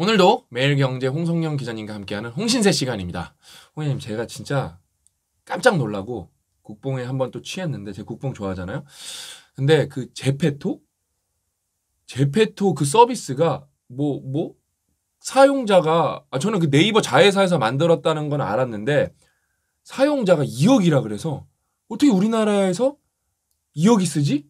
오늘도 매일경제 홍성영 기자님과 함께하는 홍신세 시간입니다. 홍현님, 제가 진짜 깜짝 놀라고 국뽕에 한번 또 취했는데, 제가 국뽕 좋아하잖아요. 근데 그 제페토 그 서비스가 사용자가 저는 그 네이버 자회사에서 만들었다는 건 알았는데 사용자가 2억이라 그래서 어떻게 우리나라에서 2억이 쓰지?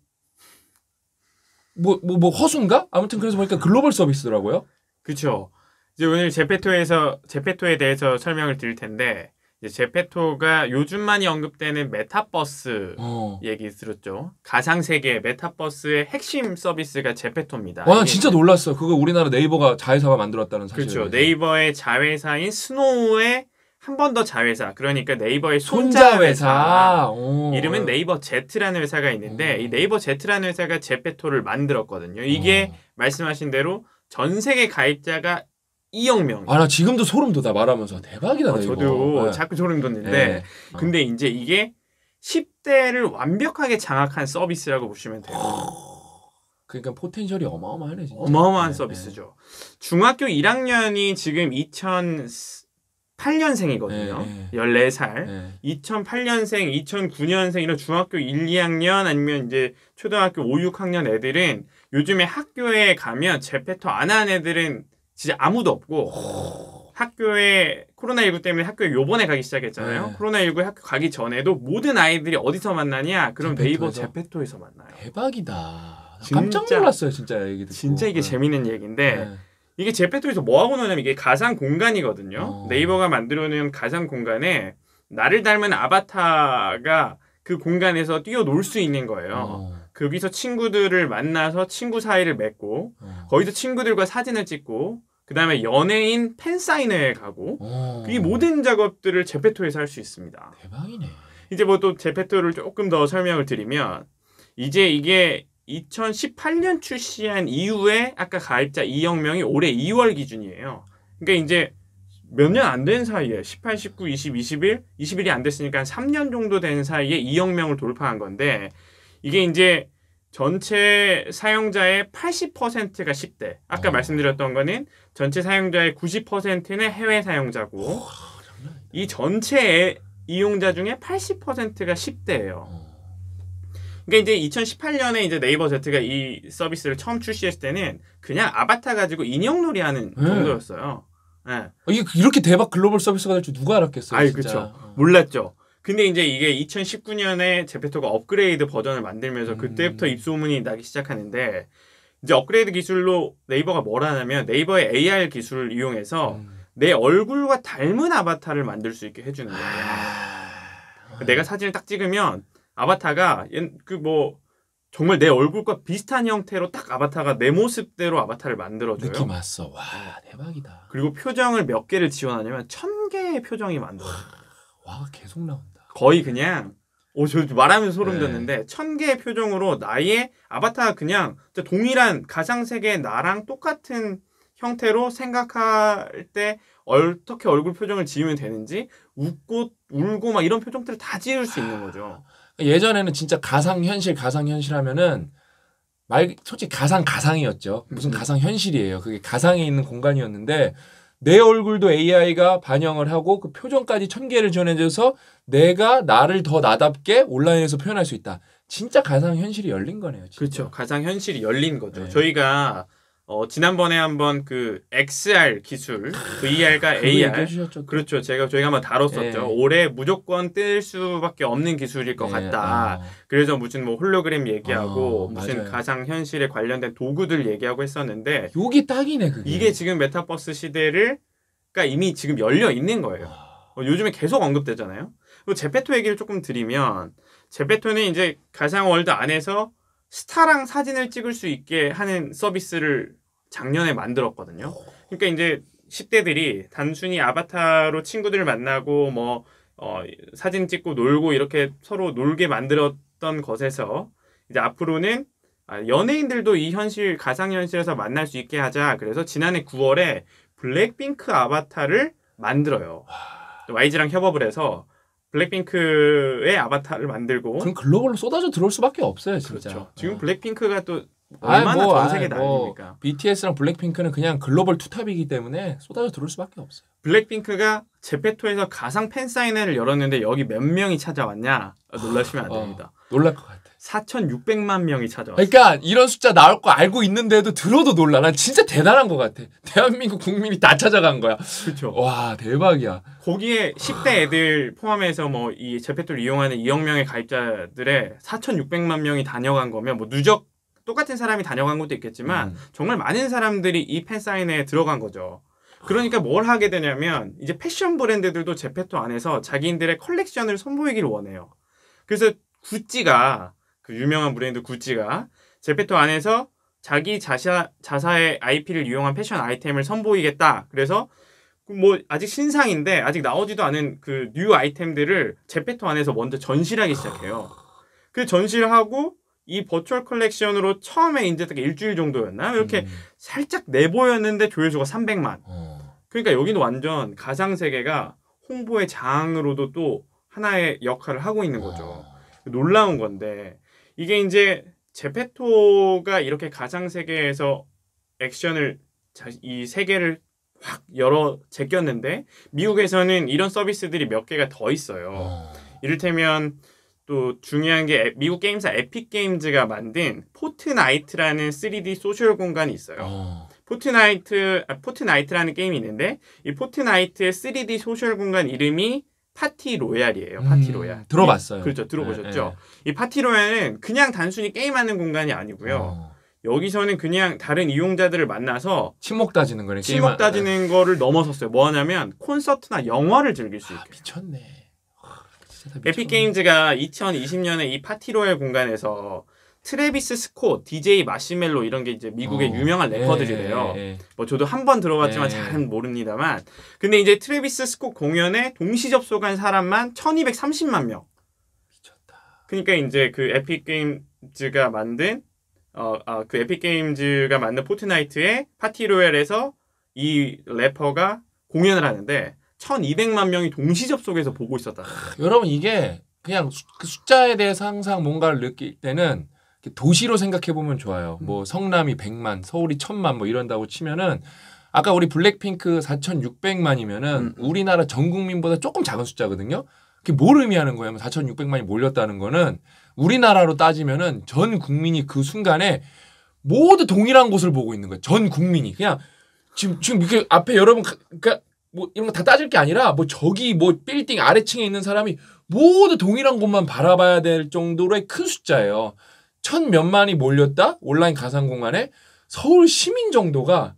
허수인가? 아무튼 그래서 보니까 글로벌 서비스더라고요. 그렇죠. 이제 오늘 제페토에 대해서 설명을 드릴 텐데, 이제 제페토가 요즘 많이 언급되는 메타버스 얘기 들었죠. 가상 세계 메타버스의 핵심 서비스가 제페토입니다. 와, 난 진짜 놀랐어요. 그거 우리나라 네이버가 자회사가 만들었다는 사실. 그렇죠. 네이버의 자회사인 스노우의 한 번 더 자회사, 그러니까 네이버의 손자회사. 이름은 네이버 Z라는 회사가 있는데 이 네이버 Z라는 회사가 제페토를 만들었거든요. 이게 말씀하신 대로 전 세계 가입자가 2억 명. 나 지금도 소름 돋아 말하면서. 대박이다. 저도 자꾸 소름 돋는데 근데 이제 이게 10대를 완벽하게 장악한 서비스라고 보시면 돼요. 그러니까 포텐셜이 어마어마하네 진짜. 어마어마한 서비스죠. 중학교 1학년이 지금 2008년생이거든요. 14살. 2008년생, 2009년생 이런 중학교 1, 2학년 아니면 이제 초등학교 5, 6학년 애들은 요즘에 학교에 가면 제페토 안 하는 애들은 진짜 아무도 없고 학교에 코로나19 때문에 학교에 요번에 가기 시작했잖아요. 코로나19에 학교 가기 전에도 모든 아이들이 어디서 만나냐? 그럼 네이버 제페토에서 만나요. 대박이다. 깜짝 놀랐어요 진짜 얘기 듣고. 진짜 이게 재밌는 얘기인데 이게 제페토에서 뭐하고 노냐면 이게 가상 공간이거든요. 네이버가 만들어놓은 가상 공간에 나를 닮은 아바타가 그 공간에서 뛰어놀 수 있는 거예요. 거기서 친구들을 만나서 친구 사이를 맺고 거기서 친구들과 사진을 찍고 그 다음에 연예인 팬사인회에 가고 이 모든 작업들을 제페토에서 할 수 있습니다. 대박이네. 이제 뭐 또 제페토를 조금 더 설명을 드리면 이제 이게 2018년 출시한 이후에 아까 가입자 2억 명이 올해 2월 기준이에요. 그러니까 이제 몇 년 안 된 사이에 18, 19, 20, 21이 안 됐으니까 한 3년 정도 된 사이에 2억 명을 돌파한 건데 이게 이제 전체 사용자의 80%가 10대. 아까 말씀드렸던 거는 전체 사용자의 90%는 해외 사용자고 이 전체 이용자 중에 80%가 10대예요. 그러니까 이제 2018년에 이제 네이버 Z가 이 서비스를 처음 출시했을 때는 그냥 아바타 가지고 인형놀이 하는 정도였어요. 이게 이렇게 대박 글로벌 서비스가 될 줄 누가 알았겠어요. 그렇죠. 몰랐죠. 근데 이제 이게 2019년에 제페토가 업그레이드 버전을 만들면서 그때부터 입소문이 나기 시작하는데 이제 업그레이드 기술로 네이버가 뭘 하냐면 네이버의 AR 기술을 이용해서 내 얼굴과 닮은 아바타를 만들 수 있게 해주는 거예요. 내가 사진을 딱 찍으면 아바타가 정말 내 얼굴과 비슷한 형태로 딱 아바타가 내 모습대로 아바타를 만들어줘요. 느낌 왔어. 와, 대박이다. 그리고 표정을 몇 개를 지원하냐면 1000개의 표정이 만들어져요. 와, 계속 나온다. 거의 그냥 저 말하면서 소름 돋는데 1000개의 표정으로 나의 아바타가 그냥 동일한 가상세계의 나랑 똑같은 형태로 생각할 때 어떻게 얼굴 표정을 지으면 되는지 웃고 울고 막 이런 표정들을 다 지을 수 있는 거죠. 예전에는 진짜 가상현실 하면은 솔직히 가상이었죠. 무슨 가상현실이에요. 그게 가상에 있는 공간이었는데 내 얼굴도 AI가 반영을 하고 그 표정까지 1000개를 지원해줘서 내가 나를 더 나답게 온라인에서 표현할 수 있다. 진짜 가상현실이 열린 거네요. 진짜. 그렇죠. 가상현실이 열린 거죠. 저희가 지난번에 한번 그 XR 기술, VR과 AR, 그렇죠. 저희가 한번 다뤘었죠. 올해 무조건 뜰 수밖에 없는 기술일 것 같다. 그래서 무슨 홀로그램 얘기하고 무슨 맞아요. 가상 현실에 관련된 도구들 얘기하고 했었는데, 요게 딱이네 그게. 이게 지금 메타버스 시대가 이미 지금 열려 있는 거예요. 요즘에 계속 언급되잖아요. 그리고 제페토 얘기를 조금 드리면, 제페토는 이제 가상 월드 안에서 스타랑 사진을 찍을 수 있게 하는 서비스를 작년에 만들었거든요. 그러니까 이제 10대들이 단순히 아바타로 친구들을 만나고 사진 찍고 놀고 이렇게 서로 놀게 만들었던 것에서 이제 앞으로는 연예인들도 이 가상현실에서 만날 수 있게 하자. 그래서 지난해 9월에 블랙핑크 아바타를 만들어요. YG랑 협업을 해서 블랙핑크의 아바타를 만들고. 그럼 글로벌로 쏟아져 들어올 수밖에 없어요, 진짜. 그렇죠. 지금 블랙핑크가 또 얼마나 뭐, 전 세계 난립니까? BTS랑 블랙핑크는 그냥 글로벌 투탑이기 때문에 쏟아져 들어올 수밖에 없어요. 블랙핑크가 제페토에서 가상 팬사인회를 열었는데 여기 몇 명이 찾아왔냐? 놀라시면 안 됩니다. 놀랄 것 같아. 4,600만 명이 찾아왔어요. 그러니까 이런 숫자 나올 거 알고 있는데도 들어도 놀라. 난 진짜 대단한 것 같아. 대한민국 국민이 다 찾아간 거야. 그렇죠. 와 대박이야. 거기에 10대 애들 포함해서 뭐 이 제페토를 이용하는 2억 명의 가입자들의 4,600만 명이 다녀간 거면 뭐 누적 똑같은 사람이 다녀간 것도 있겠지만 정말 많은 사람들이 이 팬사인회에 들어간 거죠. 그러니까 뭘 하게 되냐면 이제 패션 브랜드들도 제페토 안에서 자기들의 컬렉션을 선보이기를 원해요. 그래서 구찌가 그 유명한 브랜드 구찌가 제페토 안에서 자기 자사의 IP를 이용한 패션 아이템을 선보이겠다. 그래서 뭐 아직 신상인데 아직 나오지도 않은 그 뉴 아이템들을 제페토 안에서 먼저 전시를 하기 시작해요. 그 전시를 하고 이 버추얼 컬렉션으로 처음에 이제 딱 일주일 정도였나? 이렇게 살짝 내보였는데 조회수가 300만. 그러니까 여기는 완전 가상세계가 홍보의 장으로도 또 하나의 역할을 하고 있는 거죠. 놀라운 건데 이게 이제 제페토가 이렇게 가상세계에서 액션을 이 세계를 확 열어 제꼈는데 미국에서는 이런 서비스들이 몇 개가 더 있어요. 이를테면 또 중요한 게 미국 게임사 에픽게임즈가 만든 포트나이트라는 3D 소셜 공간이 있어요. 포트나이트라는 게임이 있는데 이 포트나이트의 3D 소셜 공간 이름이 파티 로얄이에요. 파티 로얄. 들어봤어요. 그렇죠. 들어보셨죠? 이 파티 로얄은 그냥 단순히 게임하는 공간이 아니고요. 여기서는 그냥 다른 이용자들을 만나서 친목 따지는 거네. 친목 따지는 거를 넘어섰어요. 뭐 하냐면 콘서트나 영화를 즐길 수 있게. 미쳤네. 에픽게임즈가 2020년에 이 파티 로얄 공간에서 트래비스 스콧, DJ 마시멜로 이런 게 이제 미국의 유명한 래퍼들이래요. 뭐 저도 한 번 들어봤지만 잘은 모릅니다만. 근데 이제 트래비스 스콧 공연에 동시 접속한 사람만 1,230만 명. 미쳤다. 그러니까 이제 그 에픽게임즈가 만든 포트나이트의 파티 로얄에서 이 래퍼가 공연을 하는데 1,200만 명이 동시 접속해서 보고 있었다. 여러분 이게 그냥 그 숫자에 대해서 항상 뭔가를 느낄 때는 도시로 생각해 보면 좋아요. 뭐 성남이 100만, 서울이 1,000만 뭐 이런다고 치면은 아까 우리 블랙핑크 4,600만이면은 우리나라 전 국민보다 조금 작은 숫자거든요. 그게 뭘 의미하는 거예요? 4,600만이 몰렸다는 거는 우리나라로 따지면은 전 국민이 그 순간에 모두 동일한 곳을 보고 있는 거예요. 전 국민이 그냥 지금 이렇게 앞에 여러분 그러니까 뭐 이런 거 다 따질 게 아니라 뭐 저기 뭐 빌딩 아래층에 있는 사람이 모두 동일한 곳만 바라봐야 될 정도로의 큰 숫자예요. 1,000몇만이 몰렸다? 온라인 가상 공간에 서울 시민 정도가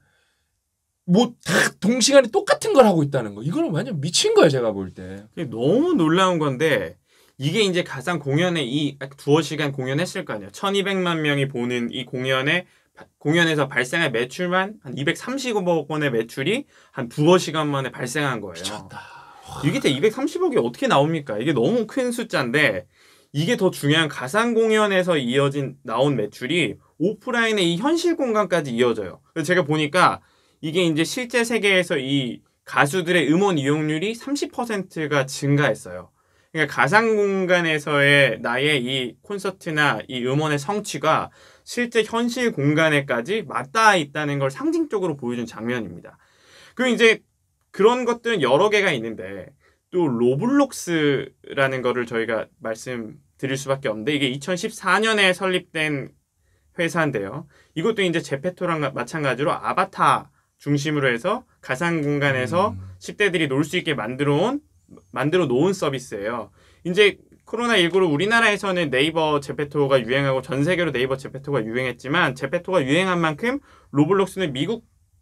뭐 다 동시간에 똑같은 걸 하고 있다는 거. 이거는 완전 미친 거예요, 제가 볼 때. 너무 놀라운 건데 이게 이제 가상 공연에 이 두어 시간 공연했을 거 아니에요. 1,200만 명이 보는 이 공연에서 발생한 매출만 한 230억 원의 매출이 한 두어 시간 만에 발생한 거예요. 미쳤다. 이게 230억이 어떻게 나옵니까? 이게 너무 큰 숫자인데 이게 더 중요한 가상 공연에서 나온 매출이 오프라인의 이 현실 공간까지 이어져요. 그래서 제가 보니까 이게 이제 실제 세계에서 이 가수들의 음원 이용률이 30%가 증가했어요. 그러니까 가상 공간에서의 나의 이 콘서트나 이 음원의 성취가 실제 현실 공간에까지 맞닿아 있다는 걸 상징적으로 보여준 장면입니다. 그리고 이제 그런 것들은 여러 개가 있는데 또 로블록스라는 거를 저희가 말씀드릴 수밖에 없는데 이게 2014년에 설립된 회사인데요. 이것도 이제 제페토랑 마찬가지로 아바타 중심으로 해서 가상 공간에서 10대들이 놀 수 있게 만들어 놓은 서비스예요. 이제 코로나19로 우리나라에서는 네이버 제페토가 유행하고 전 세계로 네이버 제페토가 유행했지만 제페토가 유행한 만큼 로블록스는 미국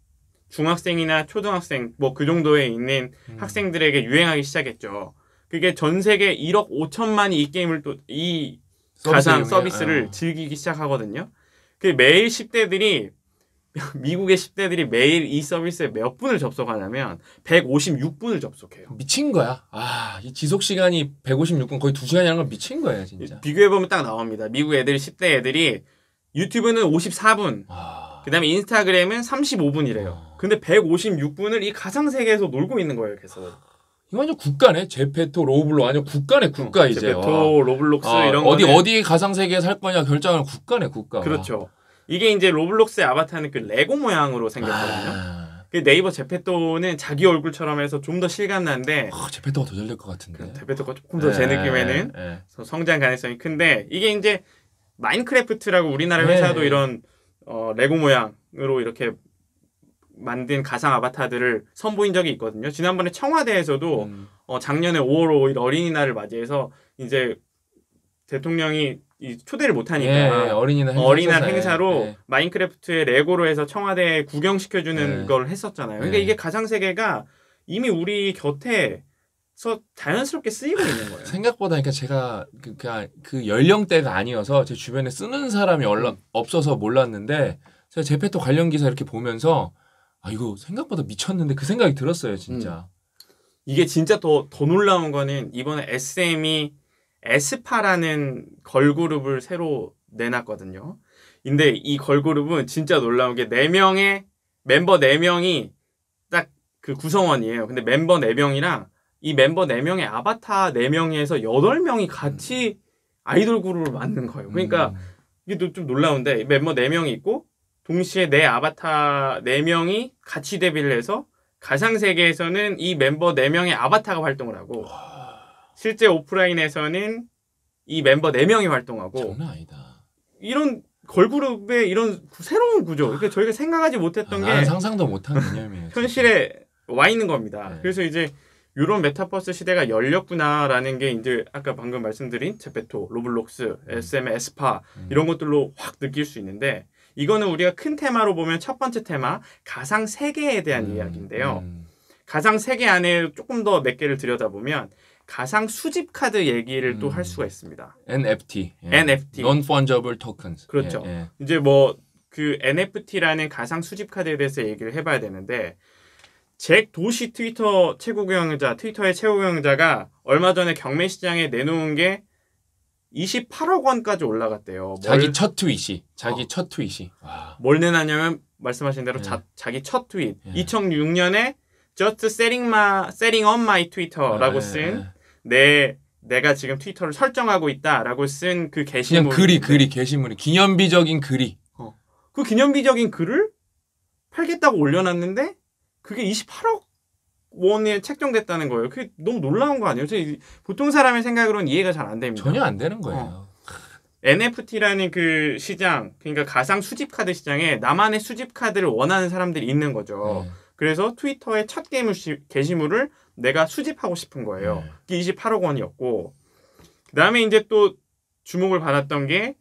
중학생이나 초등학생 뭐 그 정도에 있는 학생들에게 유행하기 시작했죠. 그게 전 세계 1억 5천만이 이 게임을 또 이 가상 서비스를 즐기기 시작하거든요. 그 매일 10대들이 미국의 10대들이 매일 이 서비스에 몇 분을 접속하냐면 156분을 접속해요. 미친 거야. 이 지속 시간이 156분 거의 2시간이라는 건 미친 거예요, 진짜. 비교해보면 딱 나옵니다. 미국 애들이 10대 애들이 유튜브는 54분, 그다음에 인스타그램은 35분이래요. 근데 156분을 이 가상 세계에서 놀고 있는 거예요, 계속. 이거 완전 국가네. 제페토, 로블로 완전 국가네, 국가 이제. 제페토, 로블록스 이런 거 어디 가상 세계에 살 거냐 결정하는 국가네, 국가. 그렇죠. 이게 이제 로블록스의 아바타는 그 레고 모양으로 생겼거든요. 그 네이버 제페토는 자기 얼굴처럼 해서 좀 더 실감나는데 제페토가 더 잘 될 것 같은데. 제페토가 조금 더 제 느낌에는 성장 가능성이 큰데 이게 이제 마인크래프트라고 우리나라 회사도 이런 레고 모양으로 이렇게 만든 가상 아바타들을 선보인 적이 있거든요. 지난번에 청와대에서도 작년에 5월 5일 어린이날을 맞이해서 이제 대통령이 초대를 못하니까 어린이날 행사로 마인크래프트의 레고로 해서 청와대에 구경시켜주는 걸 했었잖아요. 그러니까 이게 가상세계가 이미 우리 곁에서 자연스럽게 쓰이고 있는 거예요. 생각보다 그러니까 제가 그 연령대가 아니어서 제 주변에 쓰는 사람이 없어서 몰랐는데 제가 제페토 관련 기사 이렇게 보면서 이거 생각보다 미쳤는데 그 생각이 들었어요, 진짜. 이게 진짜 더 놀라운 거는 이번에 SM이 에스파라는 걸그룹을 새로 내놨거든요. 근데 이 걸그룹은 진짜 놀라운 게 멤버 4명이 딱 그 구성원이에요. 근데 멤버 4명이랑 이 멤버 4명의 아바타 4명에서 8명이 같이 아이돌 그룹을 만든 거예요. 그러니까 이게 좀 놀라운데 멤버 4명이 있고 동시에 내 아바타 4명이 같이 데뷔를 해서 가상세계에서는 이 멤버 4명의 아바타가 활동을 하고 실제 오프라인에서는 이 멤버 4명이 활동하고 장난 아니다. 이런 걸그룹의 이런 새로운 구조 그러니까 저희가 생각하지 못했던 게 상상도 못한 개념이에요. 현실에 와 있는 겁니다. 그래서 이제 이런 메타버스 시대가 열렸구나라는 게 이제 아까 방금 말씀드린 제페토, 로블록스, SM, 에스파 이런 것들로 확 느낄 수 있는데 이거는 우리가 큰 테마로 보면 첫 번째 테마 가상 세계에 대한 이야기인데요. 가상 세계 안에 조금 더 몇 개를 들여다보면 가상 수집 카드 얘기를 또 할 수가 있습니다. NFT. NFT. Non-fungible tokens. 그렇죠. 이제 그 NFT라는 가상 수집 카드에 대해서 얘기를 해봐야 되는데 잭 도시 트위터의 최고 경영자가 얼마 전에 경매 시장에 내놓은 게 28억 원까지 올라갔대요. 자기 첫 트윗이. 와. 뭘 내놨냐면 말씀하신 대로 자기 첫 트윗. 2006년에 Just setting on my Twitter라고 쓴 내가 지금 트위터를 설정하고 있다라고 쓴 그 게시물. 그냥 글이 게시물이 기념비적인 글이. 그 기념비적인 글을 팔겠다고 올려놨는데 그게 28억 원에 책정됐다는 거예요. 그게 너무 놀라운 거 아니에요? 보통 사람의 생각으로는 이해가 잘 안 됩니다. 전혀 안 되는 거예요. NFT라는 그 시장, 그러니까 가상 수집 카드 시장에 나만의 수집 카드를 원하는 사람들이 있는 거죠. 그래서 트위터의 첫 게시물을 내가 수집하고 싶은 거예요. 그게 28억 원이었고 그다음에 이제 또 주목을 받았던 게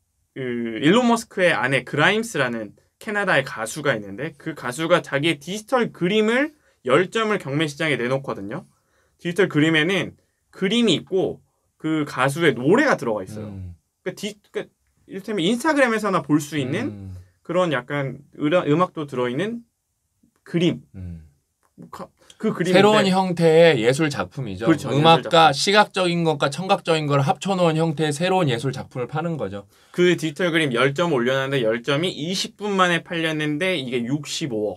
일론 머스크의 아내 그라임스라는 캐나다의 가수가 있는데 그 가수가 자기의 디지털 그림을 10점을 경매 시장에 내놓거든요. 디지털 그림에는 그림이 있고 그 가수의 노래가 들어가 있어요. 그러니까 이를테면 인스타그램에서나 볼 수 있는 그런 약간 음악도 들어있는 그림. 그 그림 새로운 형태의 예술 작품이죠. 그렇죠, 음악과 시각적인 것과 청각적인 걸 합쳐놓은 형태의 새로운 예술 작품을 파는 거죠. 그 디지털 그림 10점 올려놨는데 10점이 20분 만에 팔렸는데 이게 65억.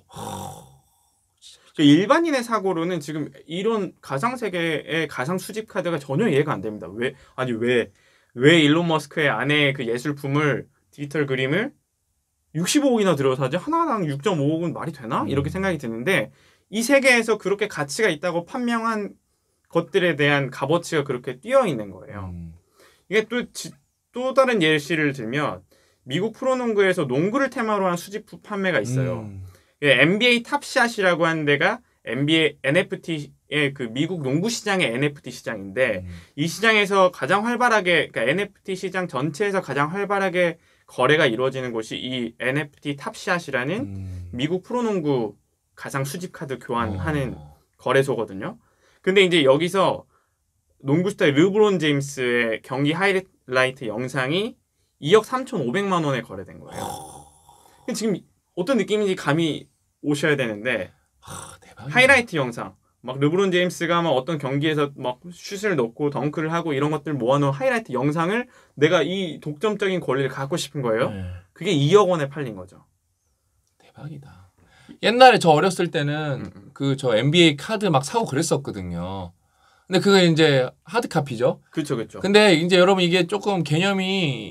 일반인의 사고로는 지금 이런 가상세계의 가상 수집 카드가 전혀 이해가 안 됩니다. 왜 일론 머스크의 아내의 그 예술품을 디지털 그림을 65억이나 들어서 하지? 하나당 6.5억은 말이 되나? 이렇게 생각이 드는데 이 세계에서 그렇게 가치가 있다고 판명한 것들에 대한 값어치가 그렇게 뛰어 있는 거예요. 이게 또 다른 예시를 들면 미국 프로농구에서 농구를 테마로 한 수집품 판매가 있어요. NBA 탑샷이라고 하는 데가 NBA NFT의 그 미국 농구 시장의 NFT 시장인데 이 시장에서 가장 활발하게 그러니까 NFT 시장 전체에서 가장 활발하게 거래가 이루어지는 곳이 이 NFT 탑샷이라는 미국 프로농구 가상 수집 카드 교환하는 거래소거든요. 근데 이제 여기서 농구 스타 르브론 제임스의 경기 하이라이트 영상이 2억 3,500만 원에 거래된 거예요. 지금 어떤 느낌인지 감이 오셔야 되는데 하이라이트 영상 막 르브론 제임스가 막 어떤 경기에서 막 슛을 넣고 덩크를 하고 이런 것들 모아놓은 하이라이트 영상을 내가 이 독점적인 권리를 갖고 싶은 거예요. 그게 2억 원에 팔린 거죠. 대박이다. 옛날에 저 어렸을 때는 그 저 NBA 카드 막 사고 그랬었거든요. 근데 그게 이제 하드 카피죠. 그렇죠. 근데 이제 여러분 이게 조금 개념이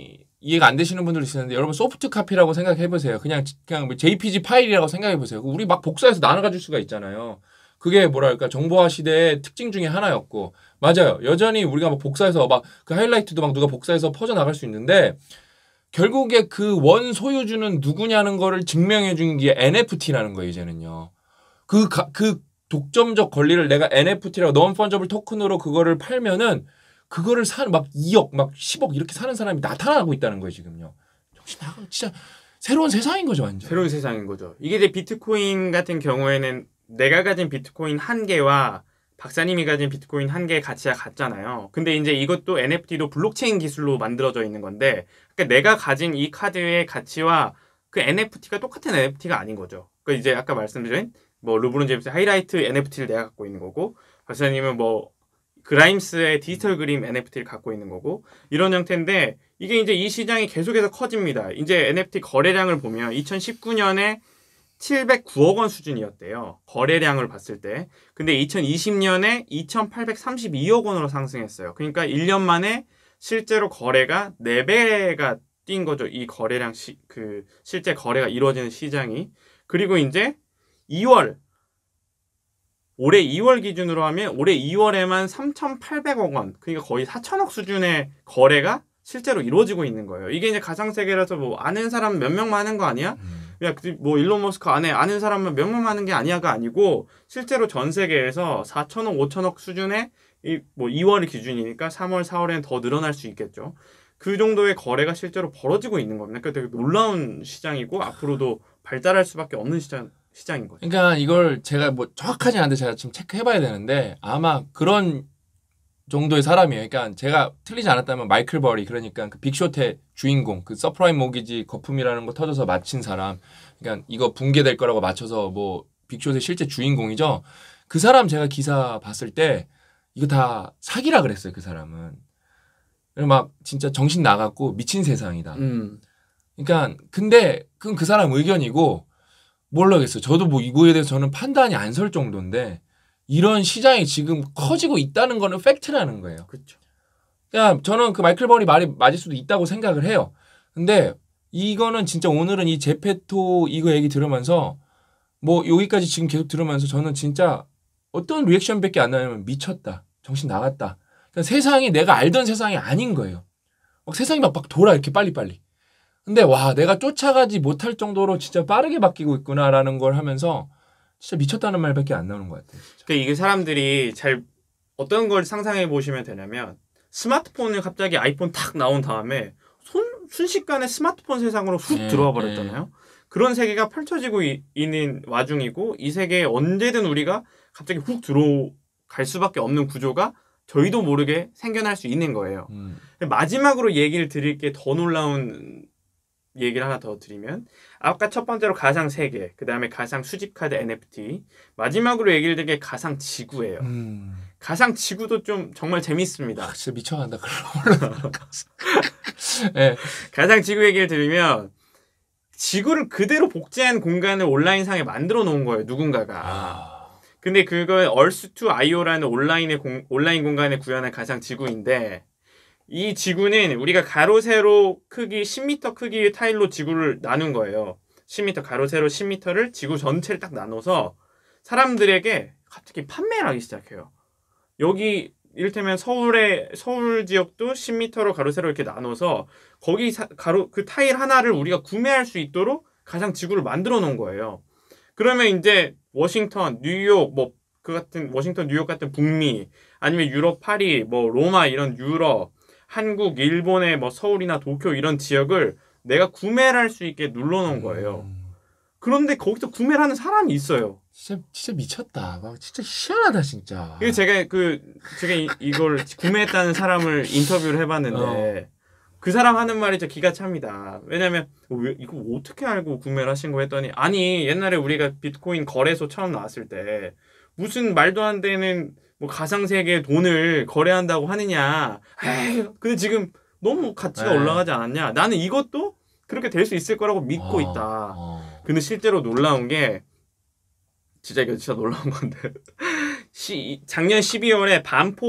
이해가 안 되시는 분들 있는데 여러분 소프트 카피라고 생각해 보세요. 그냥 뭐 JPG 파일이라고 생각해 보세요. 우리 막 복사해서 나눠 가질 수가 있잖아요. 그게 뭐랄까 정보화 시대의 특징 중에 하나였고 맞아요. 여전히 우리가 막 복사해서 막 그 하이라이트도 막 누가 복사해서 퍼져 나갈 수 있는데 결국에 그 원 소유주는 누구냐는 거를 증명해 주는 게 NFT라는 거예요, 이제는요. 그 독점적 권리를 내가 NFT라고 non-fungible 토큰으로 그거를 팔면은 그거를 사는 막 2억, 막 10억 이렇게 사는 사람이 나타나고 있다는 거예요, 지금요. 정신 나가 진짜 새로운 세상인 거죠, 완전. 새로운 세상인 거죠. 이게 이제 비트코인 같은 경우에는 내가 가진 비트코인 1개와 박사님이 가진 비트코인 1개의 가치가 같잖아요. 근데 이제 이것도 NFT도 블록체인 기술로 만들어져 있는 건데 그러니까 내가 가진 이 카드의 가치와 그 NFT가 똑같은 NFT가 아닌 거죠. 그러니까 이제 아까 말씀드린 뭐 르브론 제임스 하이라이트 NFT를 내가 갖고 있는 거고 박사님은 뭐 그라임스의 디지털 그림 NFT를 갖고 있는 거고 이런 형태인데 이게 이제 이 시장이 계속해서 커집니다. 이제 NFT 거래량을 보면 2019년에 709억 원 수준이었대요. 거래량을 봤을 때. 근데 2020년에 2,832억 원으로 상승했어요. 그러니까 1년 만에 실제로 거래가 4배가 뛴 거죠. 이 거래량 실제 거래가 이루어지는 시장이. 그리고 이제 2월 올해 2월 기준으로 하면 올해 2월에만 3,800억 원, 그러니까 거의 4천억 수준의 거래가 실제로 이루어지고 있는 거예요. 이게 이제 가상세계라서 뭐 아는 사람 몇 명만 하는 거 아니야? 야, 뭐 일론 머스크 안에 아는 사람만 몇 명만 하는 게 아니야가 아니고 실제로 전 세계에서 4천억, 5천억 수준의 뭐 2월 기준이니까 3월, 4월에는 더 늘어날 수 있겠죠. 그 정도의 거래가 실제로 벌어지고 있는 겁니다. 그러니까 되게 놀라운 시장이고 앞으로도 발달할 수밖에 없는 시장인 거죠. 그러니까 이걸 제가 뭐 정확하지 않은데 제가 지금 체크해봐야 되는데 아마 그런 정도의 사람이에요. 그러니까 제가 틀리지 않았다면 마이클 버리 그러니까 그 빅쇼트의 주인공 그 서프라임 모기지 거품이라는 거 터져서 맞힌 사람 그러니까 이거 붕괴될 거라고 맞춰서 뭐 빅쇼트의 실제 주인공이죠. 그 사람 제가 기사 봤을 때 이거 다 사기라 그랬어요. 그 사람은. 막 진짜 정신 나갔고 미친 세상이다. 그러니까 근데 그건 그 사람 의견이고 모르겠어요. 저도 뭐 이거에 대해서 저는 판단이 안 설 정도인데 이런 시장이 지금 커지고 있다는 거는 팩트라는 거예요. 그렇죠. 그러니까 저는 그 마이클 버리 말이 맞을 수도 있다고 생각을 해요. 근데 이거는 진짜 오늘은 이 제페토 이거 얘기 들으면서 뭐 여기까지 지금 계속 들으면서 저는 진짜 어떤 리액션밖에 안 나냐면 미쳤다. 정신 나갔다. 그러니까 세상이 내가 알던 세상이 아닌 거예요. 막 세상이 막 돌아 이렇게 빨리빨리. 근데 와 내가 쫓아가지 못할 정도로 진짜 빠르게 바뀌고 있구나라는 걸 하면서 진짜 미쳤다는 말밖에 안 나오는 것 같아요. 진짜. 그러니까 이게 사람들이 잘 어떤 걸 상상해 보시면 되냐면 스마트폰을 갑자기 아이폰 탁 나온 다음에 순식간에 스마트폰 세상으로 훅 들어와 버렸잖아요. 그런 세계가 펼쳐지고 있는 와중이고 이 세계에 언제든 우리가 갑자기 훅 들어갈 수밖에 없는 구조가 저희도 모르게 생겨날 수 있는 거예요. 마지막으로 얘기를 드릴 게 더 놀라운 얘기를 하나 더 드리면 아까 첫 번째로 가상 세계, 그 다음에 가상 수집 카드 NFT, 마지막으로 얘기를 드릴 게 가상 지구예요. 가상 지구도 좀 정말 재밌습니다. 진짜 미쳐간다. 그럼 네. 가상 지구 얘기를 드리면 지구를 그대로 복제한 공간을 온라인상에 만들어 놓은 거예요. 누군가가. 근데 그건 Earth2IO라는 온라인 공간에 구현한 가상 지구인데 이 지구는 우리가 가로 세로 크기 10m 크기의 타일로 지구를 나눈 거예요. 10m 가로 세로 10m를 지구 전체를 딱 나눠서 사람들에게 갑자기 판매를 하기 시작해요. 여기 이를테면 서울 지역도 10m로 가로 세로 이렇게 나눠서 거기 그 타일 하나를 우리가 구매할 수 있도록 가상 지구를 만들어 놓은 거예요. 그러면 이제 워싱턴, 뉴욕 워싱턴, 뉴욕 같은 북미 아니면 유럽 파리, 뭐 로마 이런 유럽 한국, 일본의 뭐 서울이나 도쿄 이런 지역을 내가 구매를 할 수 있게 눌러놓은 거예요. 그런데 거기서 구매를 하는 사람이 있어요. 진짜 미쳤다. 막 진짜 희한하다 진짜. 제가 이걸 구매했다는 사람을 인터뷰를 해봤는데 그 사람 하는 말이 저 기가 찹니다. 왜냐면 왜 이거 어떻게 알고 구매를 하신 거 했더니 아니 옛날에 우리가 비트코인 거래소 처음 나왔을 때 무슨 말도 안 되는 뭐 가상세계의 돈을 거래한다고 하느냐. 에이, 근데 지금 너무 가치가 올라가지 않았냐. 나는 이것도 그렇게 될 수 있을 거라고 믿고 있다. 근데 실제로 놀라운 게 이거 진짜 놀라운 건데 작년 12월에 반포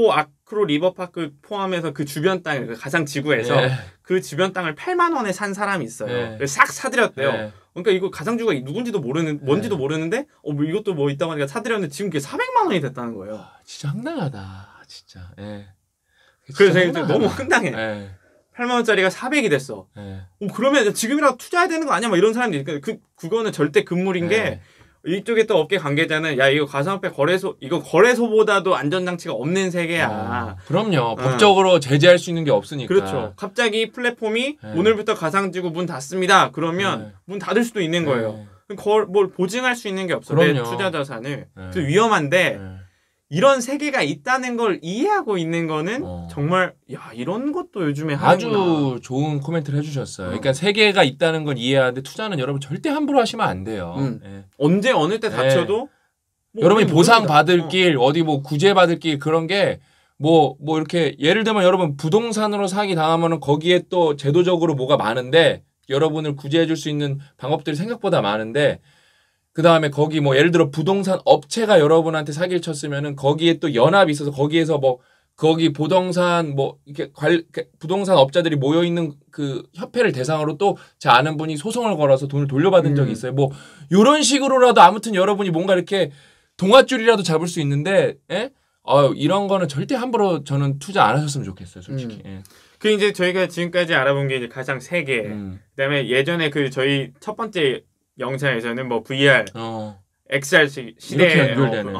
마크로 리버파크 포함해서 그 주변 땅을 그 가상 지구에서 예. 그 주변 땅을 8만 원에 산 사람이 있어요. 예. 그래서 싹 사들였대요. 예. 그러니까 이거 가상주가 누군지도 뭔지도 모르는데 뭐 이것도 뭐 있다고 하니까 사들였는데 지금 그게 400만 원이 됐다는 거예요. 아, 진짜 황당하다. 진짜. 예. 그래서 진짜 제가 너무 황당해. 예. 8만 원짜리가 400이 됐어. 예. 그러면 지금이라도 투자해야 되는 거 아니야? 막 이런 사람들이 그러니까 그거는 절대 금물인 게 예. 이쪽에 또 업계 관계자는 야 이거 가상화폐 거래소 이거 거래소보다도 안전장치가 없는 세계야. 그럼요. 법적으로 제재할 수 있는 게 없으니까. 그렇죠. 갑자기 플랫폼이 네. 오늘부터 가상지구 문 닫습니다. 그러면 네. 문 닫을 수도 있는 거예요. 네. 뭘 보증할 수 있는 게 없어. 내 그럼요. 투자 자산을. 네. 그래서 위험한데 예. 이런 세계가 있다는 걸 이해하고 있는 거는 정말 야 이런 것도 요즘에 하는구나. 아주 좋은 코멘트를 해주셨어요. 그러니까 세계가 있다는 건 이해하는데 투자는 여러분 절대 함부로 하시면 안 돼요. 예. 언제 어느 때 다쳐도 뭐 여러분이 우리 보상 모릅니다. 받을 길 어디 뭐 구제 받을 길 그런 게 뭐 이렇게 예를 들면 여러분 부동산으로 사기 당하면은 거기에 또 제도적으로 뭐가 많은데 여러분을 구제해 줄 수 있는 방법들이 생각보다 많은데 그 다음에 거기 뭐 예를 들어 부동산 업체가 여러분한테 사기를 쳤으면은 거기에 또 연합이 있어서 거기에서 뭐 거기 부동산 뭐 이렇게 부동산 업자들이 모여 있는 그 협회를 대상으로 또 제 아는 분이 소송을 걸어서 돈을 돌려받은 적이 있어요. 뭐 이런 식으로라도 아무튼 여러분이 뭔가 이렇게 동아줄이라도 잡을 수 있는데, 예? 이런 거는 절대 함부로 저는 투자 안 하셨으면 좋겠어요, 솔직히. 예. 그 이제 저희가 지금까지 알아본 게 이제 가상 세계. 그다음에 예전에 그 저희 첫 번째 영상에서는 뭐 VR, XR 시대 이렇게 연결되는.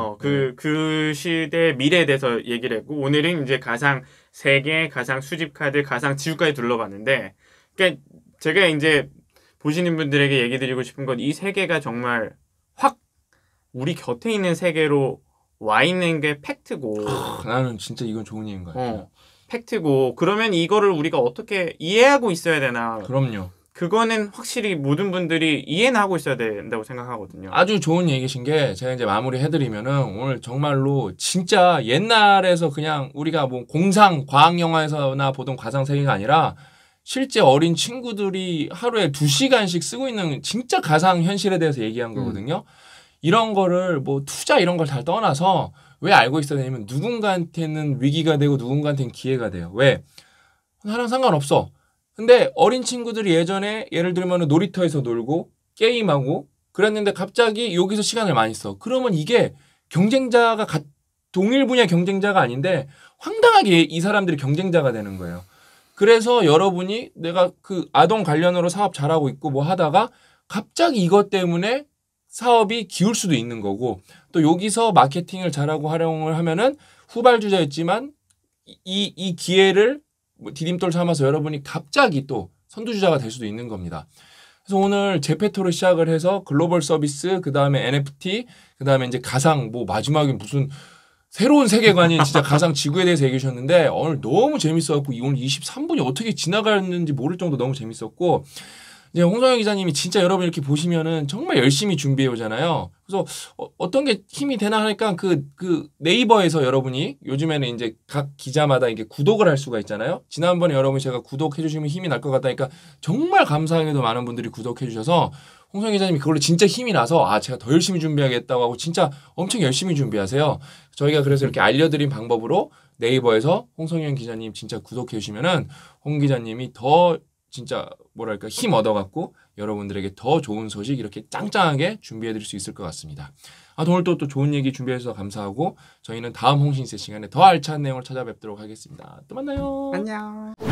그 시대의 미래에 대해서 얘기를 했고 오늘은 이제 가상 세계, 가상 수집 카드, 가상 지구까지 둘러봤는데, 그러니까 제가 이제 보시는 분들에게 얘기 드리고 싶은 건 이 세계가 정말 확 우리 곁에 있는 세계로 와 있는 게 팩트고. 나는 진짜 이건 좋은 얘기인 것 같아요. 팩트고 그러면 이거를 우리가 어떻게 이해하고 있어야 되나. 그럼요. 그거는 확실히 모든 분들이 이해는 하고 있어야 된다고 생각하거든요. 아주 좋은 얘기신 게 제가 이제 마무리 해드리면은 오늘 정말로 진짜 옛날에서 그냥 우리가 뭐 공상 과학 영화에서나 보던 가상 세계가 아니라 실제 어린 친구들이 하루에 2시간씩 쓰고 있는 진짜 가상 현실에 대해서 얘기한 거거든요. 이런 거를 뭐 투자 이런 걸 다 떠나서 왜 알고 있어야 되냐면 누군가한테는 위기가 되고 누군가한테는 기회가 돼요. 왜? 나랑 상관없어. 근데 어린 친구들이 예전에 예를 들면 놀이터에서 놀고 게임하고 그랬는데 갑자기 여기서 시간을 많이 써. 그러면 이게 경쟁자가 동일 분야 경쟁자가 아닌데 황당하게 이 사람들이 경쟁자가 되는 거예요. 그래서 여러분이 내가 그 아동 관련으로 사업 잘하고 있고 뭐 하다가 갑자기 이것 때문에 사업이 기울 수도 있는 거고 또 여기서 마케팅을 잘하고 활용을 하면은 후발주자였지만 이 기회를 디딤돌 삼아서 여러분이 갑자기 또 선두주자가 될 수도 있는 겁니다. 그래서 오늘 제페토로 시작을 해서 글로벌 서비스, 그 다음에 NFT, 그 다음에 이제 가상, 뭐 마지막에 무슨 새로운 세계관인 진짜 가상 지구에 대해서 얘기해 주셨는데 오늘 너무 재밌었고 오늘 23분이 어떻게 지나갔는지 모를 정도 너무 재밌었고 이제 홍성현 기자님이 진짜 여러분 이렇게 보시면은 정말 열심히 준비해 오잖아요. 그래서 어떤 게 힘이 되나 하니까 그 네이버에서 여러분이 요즘에는 이제 각 기자마다 이게 구독을 할 수가 있잖아요. 지난번에 여러분이 제가 구독해 주시면 힘이 날 것 같다니까 정말 감사하게도 많은 분들이 구독해 주셔서 홍성현 기자님이 그걸로 진짜 힘이 나서 제가 더 열심히 준비하겠다고 하고 진짜 엄청 열심히 준비하세요. 저희가 그래서 이렇게 알려드린 방법으로 네이버에서 홍성현 기자님 진짜 구독해 주시면은 홍 기자님이 더 진짜 뭐랄까 힘 얻어갖고 여러분들에게 더 좋은 소식 이렇게 짱짱하게 준비해드릴 수 있을 것 같습니다. 오늘 또 좋은 얘기 준비해주셔서 감사하고 저희는 다음 홍신세 시간에 더 알찬 내용을 찾아뵙도록 하겠습니다. 또 만나요. 안녕.